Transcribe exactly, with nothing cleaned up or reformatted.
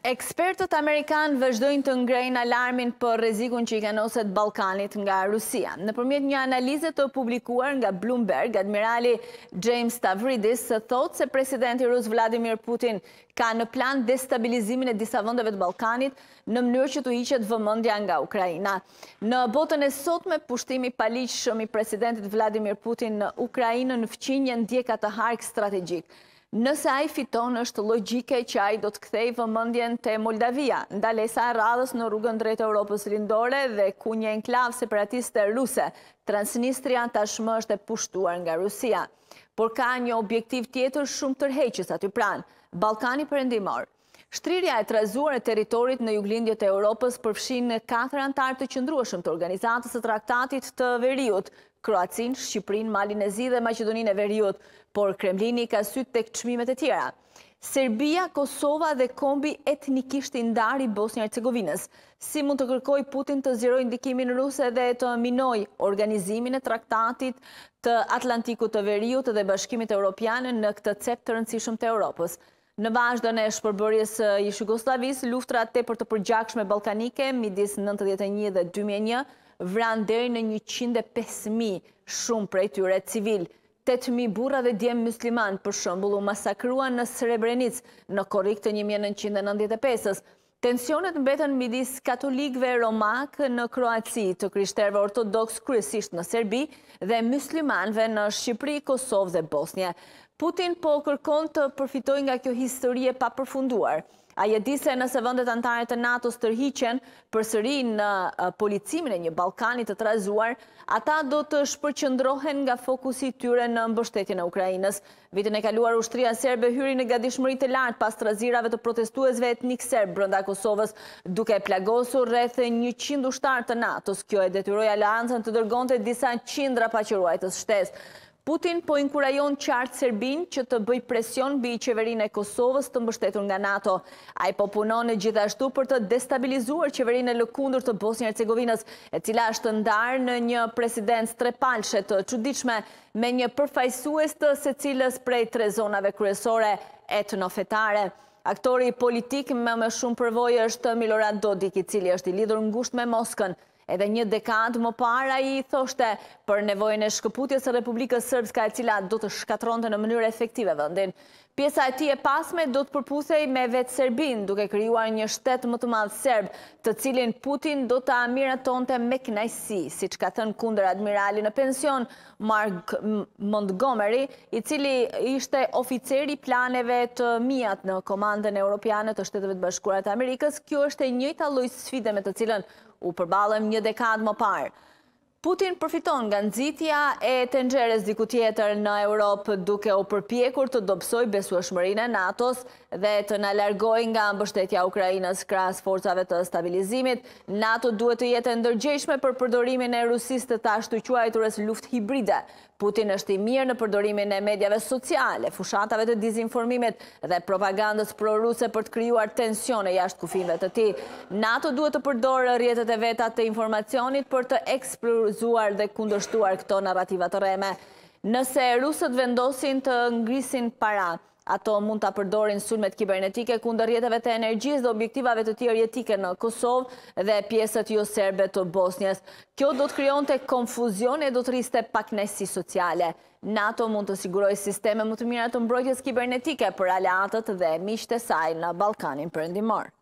Ekspertët amerikanë vazhdojnë të ngrejnë alarmin për rrezikun që i kanoset Ballkanit nga Rusia. Nëpërmjet një analize të publikuar nga Bloomberg, admirali James Stavridis thotë se presidenti rus Vladimir Putin ka në plan destabilizimin e disa vendeve të Ballkanit në mënyrë që të hiqet vëmendja nga Ukraina. Në botën e sotme, pushtimi i paligjshëm i presidentit Vladimir Putin në Ukrainën fqin një ndjeka të hark strategjik. Nëse ai fiton, është logjike që ai do të kthejë vëmendjen te Moldavia, ndalesa e radhës në rrugën drejt Europës Lindore dhe ku një enklav separatiste ruse, Transnistria, tashmë është e pushtuar nga Rusia. Por ka një objektiv tjetër shumë tërheqës aty pranë, Ballkani Perëndimor. Shtrirja e trazuar e territorit në juglindjet e Europës përfshin katër anëtar të qëndrueshëm të Organizatës së Traktatit të Veriut, Kroacinë, Shqipërinë, Malin e Zi dhe Maqedoninë e Veriut, por Kremlini ka sy tek çmimet e tjera. Serbia, Kosova dhe kombi etnikisht i ndarë i Bosnjë-Hercegovinës. Si mund të kërkoj Putin të zgjerojë ndikimin rus dhe të minojë organizimin e Traktatit të Atlantikut të Veriut dhe Bashkimit Evropian në këtë cep të rëndësishëm të Europës? Në vazhdim të shpërbërjes së Jugosllavisë, luftra tepër të përgjakshme ballkanike midis nëntëdhjetë e një dhe dy mijë e një vran deri në njëqind e pesë mijë, shumë prej tyre civil. tetë mijë burra dhe djem musliman, për shembull, u masakruan në Srebrenicë në korrik të një mijë e nëntëqind e nëntëdhjetë e pesë. Tensionet mbeten midis katolikëve romak në Kroaci, të krishterëve ortodoks kryesisht në Serbi dhe muslimanëve në Shqipëri, Kosovë dhe Bosnjë. Putin po kërkon të përfitojë nga kjo histori e papërfunduar. Ai e di se nëse vendet anëtare të NATO-s tërhiqen përsëri në policimin e një Ballkani të trazuar, ata do të shpërqendrohen nga fokusi i tyre në mbështetjen e Ukrainës. Vitin e kaluar ushtria serbe hyri në gatishmëri të lartë pas trazirave të protestuesve etnik serb brenda Kosovës, duke plagosur rreth njëqind ushtarë të NATO-s. Kjo e detyroi aleancën të dërgonte disa qindra paqëruajtës shtesë. Putin po inkurajon qartë Serbinë që të bëjë presion mbi qeverinë e Kosovës të mbështetur nga NATO. Ai po punon gjithashtu për të destabilizuar qeverinë e lëkundur të Bosnjë-Hercegovinës, e cila është ndarë në një presidencë trepalshe të çuditshme me një përfaqësues të secilës prej tre zonave kryesore etnofetare. Aktori politik me më shumë përvojë është Milorad Dodik, i cili është i lidhur ngushtë me Moskën. Edhe një dekadë më parë ai thoshte për nevojën e shkëputjes së Republikës Srpska, e cila do të shkatronte në mënyrë efektive vendin. Pjesa e tij e pasme do të përputhej me vetë Serbinë, duke krijuar një shtet më të madh serb, të cilin Putin do ta miratonte me kënaqësi, siç ka thënë kundër admirali në pension Mark Montgomery, i cili ishte oficer i planeve të mijat në Komandën Evropiane të Shteteve të Bashkuara të Amerikës. Kjo është e njëjta lloj sfide me të cilën u përballëm një dekadë më parë. Putin përfiton nga nxitja e tenxheres diku tjetër në Europë, duke u përpjekur të dobësojë besueshmërinë e NATO-s dhe të na largojë nga mbështetja e Ukrainës krahas forcave të stabilizimit. NATO duhet të jetë e ndërgjegjshme për përdorimin e Rusisë të tash të quajturës luftë hibride. Putin është i mirë në përdorimin e mediave sociale, fushatave të dezinformimit dhe propagandës proruse për të krijuar tensione jashtë kufijve të tij. NATO duhet të përdorë rrjetet e veta të informacionit për të eksplozuar dhe kundërshtuar këto narrativa të rreme. Nëse rusët vendosin të ngrisin para, ato mund ta përdorin sulmet kibernetike kundër rrjeteve të energjisë dhe objektivave të tjerë jetike në Kosovë dhe pjesët jo serbe të Bosnjës. Kjo do të krijonte konfuzion e do të rriste pakënaqësi sociale. NATO mund të sigurojë sisteme më të mira të mbrojtjes kibernetike për aleatët dhe miqtë e saj në Ballkanin Perëndimor.